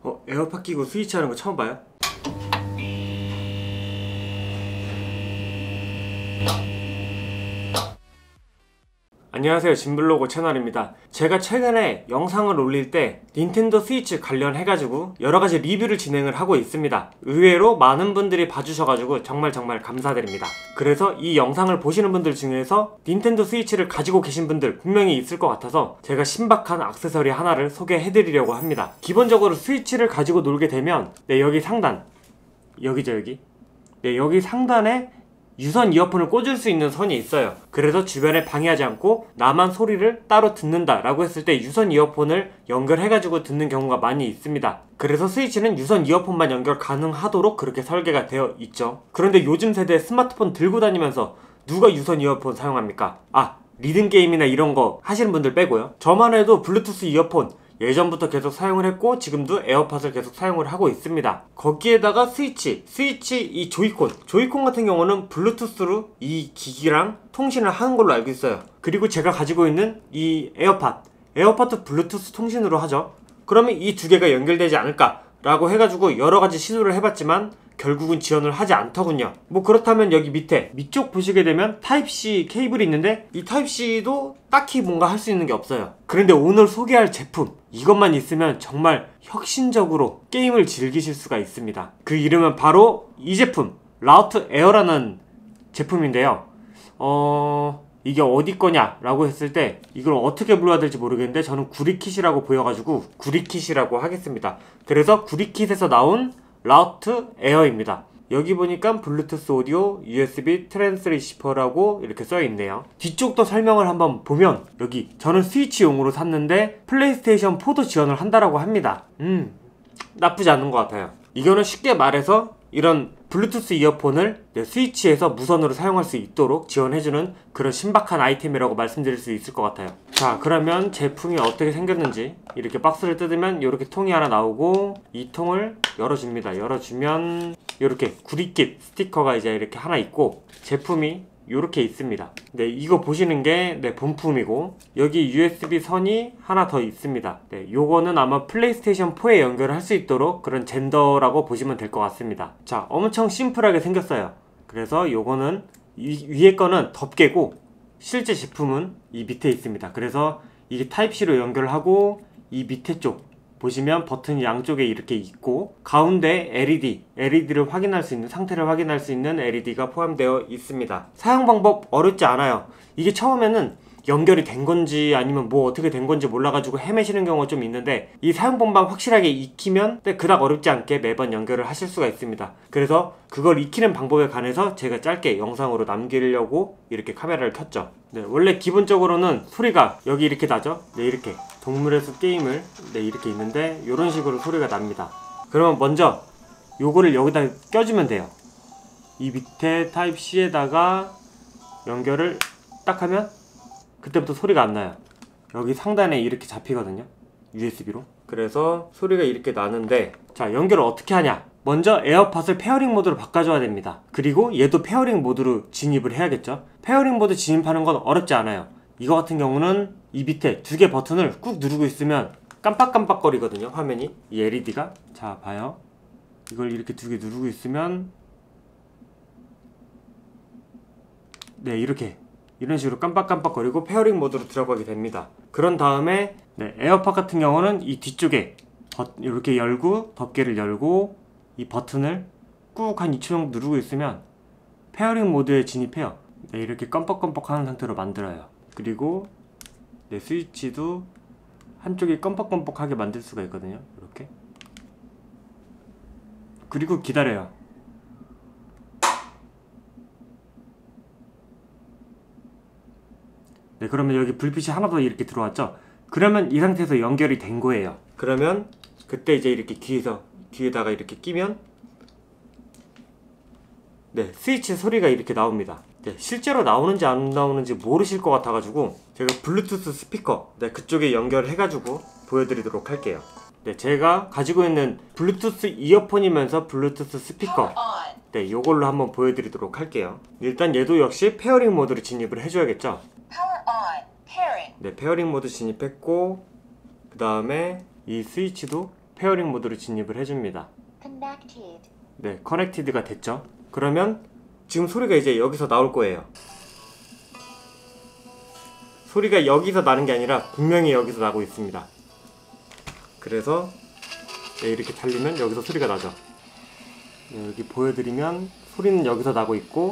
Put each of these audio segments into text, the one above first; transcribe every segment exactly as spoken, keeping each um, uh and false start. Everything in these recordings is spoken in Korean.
어, 에어팟 끼고 스위치 하는 거 처음 봐요? 안녕하세요, 진블로그 채널입니다. 제가 최근에 영상을 올릴 때 닌텐도 스위치 관련해가지고 여러가지 리뷰를 진행을 하고 있습니다. 의외로 많은 분들이 봐주셔가지고 정말 정말 감사드립니다. 그래서 이 영상을 보시는 분들 중에서 닌텐도 스위치를 가지고 계신 분들 분명히 있을 것 같아서 제가 신박한 액세서리 하나를 소개해드리려고 합니다. 기본적으로 스위치를 가지고 놀게 되면 네, 여기 상단, 여기죠 여기 네, 여기 상단에 유선 이어폰을 꽂을 수 있는 선이 있어요. 그래서 주변에 방해하지 않고 나만 소리를 따로 듣는다 라고 했을 때 유선 이어폰을 연결해가지고 듣는 경우가 많이 있습니다. 그래서 스위치는 유선 이어폰만 연결 가능하도록 그렇게 설계가 되어 있죠. 그런데 요즘 세대 스마트폰 들고 다니면서 누가 유선 이어폰 사용합니까? 아, 리듬게임이나 이런 거 하시는 분들 빼고요. 저만 해도 블루투스 이어폰 예전부터 계속 사용을 했고 지금도 에어팟을 계속 사용을 하고 있습니다. 거기에다가 스위치, 스위치 이 조이콘 조이콘 같은 경우는 블루투스로 이 기기랑 통신을 하는 걸로 알고 있어요. 그리고 제가 가지고 있는 이 에어팟 에어팟도 블루투스 통신으로 하죠. 그러면 이 두 개가 연결되지 않을까 라고 해가지고 여러가지 시도를 해봤지만 결국은 지원을 하지 않더군요. 뭐 그렇다면 여기 밑에 밑쪽 보시게 되면 타입C 케이블이 있는데 이 타입C도 딱히 뭔가 할 수 있는 게 없어요. 그런데 오늘 소개할 제품 이것만 있으면 정말 혁신적으로 게임을 즐기실 수가 있습니다. 그 이름은 바로 이 제품 라우트 에어라는 제품인데요. 어... 이게 어디 거냐 라고 했을 때 이걸 어떻게 불러야 될지 모르겠는데 저는 구리킷이라고 보여가지고 구리킷이라고 하겠습니다. 그래서 구리킷에서 나온 라우트 에어입니다. 여기 보니까 블루투스 오디오, 유에스비 트랜스리시퍼라고 이렇게 써있네요. 뒤쪽도 설명을 한번 보면 여기 저는 스위치용으로 샀는데 플레이스테이션 포도 지원을 한다라고 합니다. 음 나쁘지 않은 것 같아요. 이거는 쉽게 말해서 이런 블루투스 이어폰을 스위치에서 무선으로 사용할 수 있도록 지원해주는 그런 신박한 아이템이라고 말씀드릴 수 있을 것 같아요. 자, 그러면 제품이 어떻게 생겼는지 이렇게 박스를 뜯으면 이렇게 통이 하나 나오고 이 통을 열어줍니다. 열어주면 이렇게 구리킷 스티커가 이제 이렇게 하나 있고 제품이 요렇게 있습니다. 네, 이거 보시는 게 네, 본품이고 여기 유에스비 선이 하나 더 있습니다. 네, 요거는 아마 플레이스테이션 포에 연결을 할 수 있도록 그런 젠더라고 보시면 될 것 같습니다. 자, 엄청 심플하게 생겼어요. 그래서 요거는 이, 위에 거는 덮개고 실제 제품은 이 밑에 있습니다. 그래서 이게 타입C로 연결을 하고 이 밑에 쪽 보시면 버튼이 양쪽에 이렇게 있고 가운데 엘이디, 엘이디를 확인할 수 있는 상태를 확인할 수 있는 엘이디가 포함되어 있습니다. 사용 방법 어렵지 않아요. 이게 처음에는 연결이 된 건지 아니면 뭐 어떻게 된 건지 몰라가지고 헤매시는 경우가 좀 있는데 이 사용 방법 확실하게 익히면 그닥 어렵지 않게 매번 연결을 하실 수가 있습니다. 그래서 그걸 익히는 방법에 관해서 제가 짧게 영상으로 남기려고 이렇게 카메라를 켰죠. 네, 원래 기본적으로는 소리가 여기 이렇게 나죠. 네, 이렇게 동물의 숲 게임을 네, 이렇게 있는데 이런 식으로 소리가 납니다. 그러면 먼저 요거를 여기다 껴주면 돼요. 이 밑에 타입C에다가 연결을 딱 하면 그때부터 소리가 안 나요. 여기 상단에 이렇게 잡히거든요, 유에스비로. 그래서 소리가 이렇게 나는데 자, 연결을 어떻게 하냐. 먼저 에어팟을 페어링 모드로 바꿔줘야 됩니다. 그리고 얘도 페어링 모드로 진입을 해야겠죠. 페어링 모드 진입하는 건 어렵지 않아요. 이거 같은 경우는 이 밑에 두 개 버튼을 꾹 누르고 있으면 깜빡깜빡 거리거든요, 화면이. 이 엘이디가. 자, 봐요. 이걸 이렇게 두 개 누르고 있으면 네, 이렇게 이런 식으로 깜빡깜빡거리고 페어링 모드로 들어가게 됩니다. 그런 다음에 네, 에어팟 같은 경우는 이 뒤쪽에 버, 이렇게 열고 덮개를 열고 이 버튼을 꾹 한 이 초 정도 누르고 있으면 페어링 모드에 진입해요. 네, 이렇게 껌뻑껌뻑 하는 상태로 만들어요. 그리고 네, 스위치도 한쪽이 껌뻑껌뻑하게 만들 수가 있거든요, 이렇게. 그리고 기다려요. 네, 그러면 여기 불빛이 하나 더 이렇게 들어왔죠? 그러면 이 상태에서 연결이 된 거예요. 그러면 그때 이제 이렇게 귀에서 귀에다가 이렇게 끼면 네, 스위치 소리가 이렇게 나옵니다. 네, 실제로 나오는지 안 나오는지 모르실 것 같아가지고 제가 블루투스 스피커 네, 그쪽에 연결해가지고 보여드리도록 할게요. 네, 제가 가지고 있는 블루투스 이어폰이면서 블루투스 스피커 네, 요걸로 한번 보여드리도록 할게요. 일단 얘도 역시 페어링 모드로 진입을 해줘야겠죠. 네, 페어링 모드 진입했고 그 다음에 이 스위치도 페어링 모드로 진입을 해줍니다. Connected. 네, 커넥티드가 됐죠. 그러면 지금 소리가 이제 여기서 나올 거예요. 소리가 여기서 나는 게 아니라 분명히 여기서 나고 있습니다. 그래서 네, 이렇게 달리면 여기서 소리가 나죠. 네, 여기 보여드리면 소리는 여기서 나고 있고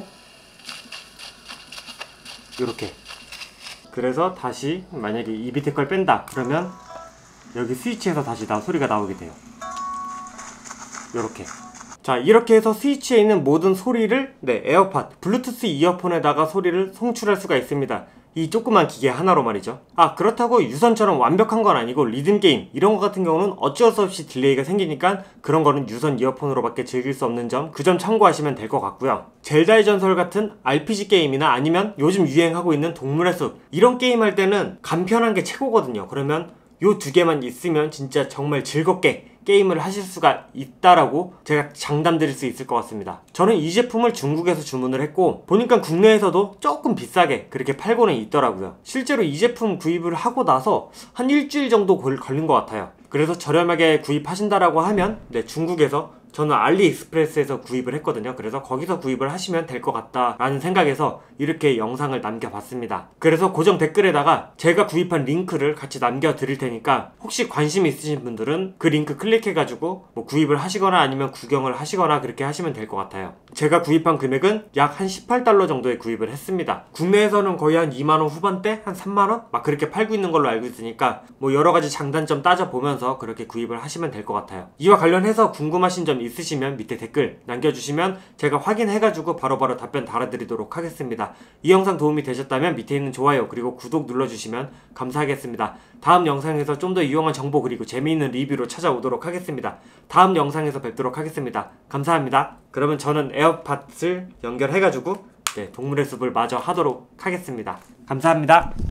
이렇게. 그래서 다시 만약에 이 밑에 걸 뺀다 그러면 여기 스위치에서 다시 나 소리가 나오게 돼요. 이렇게. 자, 이렇게 해서 스위치에 있는 모든 소리를 네, 에어팟, 블루투스 이어폰에다가 소리를 송출할 수가 있습니다. 이 조그만 기계 하나로 말이죠. 아, 그렇다고 유선처럼 완벽한 건 아니고 리듬게임 이런 거 같은 경우는 어쩔 수 없이 딜레이가 생기니까 그런 거는 유선 이어폰으로밖에 즐길 수 없는 점, 그 점 참고하시면 될 것 같고요. 젤다의 전설 같은 알피지 게임이나 아니면 요즘 유행하고 있는 동물의 숲 이런 게임 할 때는 간편한 게 최고거든요. 그러면 요 두 개만 있으면 진짜 정말 즐겁게 게임을 하실 수가 있다라고 제가 장담드릴 수 있을 것 같습니다. 저는 이 제품을 중국에서 주문을 했고 보니까 국내에서도 조금 비싸게 그렇게 팔고는 있더라고요. 실제로 이 제품 구입을 하고 나서 한 일주일 정도 걸린 것 같아요. 그래서 저렴하게 구입하신다라고 하면 네, 중국에서 저는 알리익스프레스에서 구입을 했거든요. 그래서 거기서 구입을 하시면 될 것 같다라는 생각에서 이렇게 영상을 남겨봤습니다. 그래서 고정 댓글에다가 제가 구입한 링크를 같이 남겨드릴 테니까 혹시 관심 있으신 분들은 그 링크 클릭해가지고 뭐 구입을 하시거나 아니면 구경을 하시거나 그렇게 하시면 될 것 같아요. 제가 구입한 금액은 약 한 십팔 달러 정도에 구입을 했습니다. 국내에서는 거의 한 이만 원 후반대? 한 삼만 원? 막 그렇게 팔고 있는 걸로 알고 있으니까 뭐 여러가지 장단점 따져보면서 그렇게 구입을 하시면 될 것 같아요. 이와 관련해서 궁금하신 점 있으시면 밑에 댓글 남겨주시면 제가 확인해가지고 바로바로 답변 달아드리도록 하겠습니다. 이 영상 도움이 되셨다면 밑에 있는 좋아요 그리고 구독 눌러주시면 감사하겠습니다. 다음 영상에서 좀 더 유용한 정보 그리고 재미있는 리뷰로 찾아오도록 하겠습니다. 다음 영상에서 뵙도록 하겠습니다. 감사합니다. 그러면 저는 에어팟을 연결해가지고 네, 동물의 숲을 마저 하도록 하겠습니다. 감사합니다.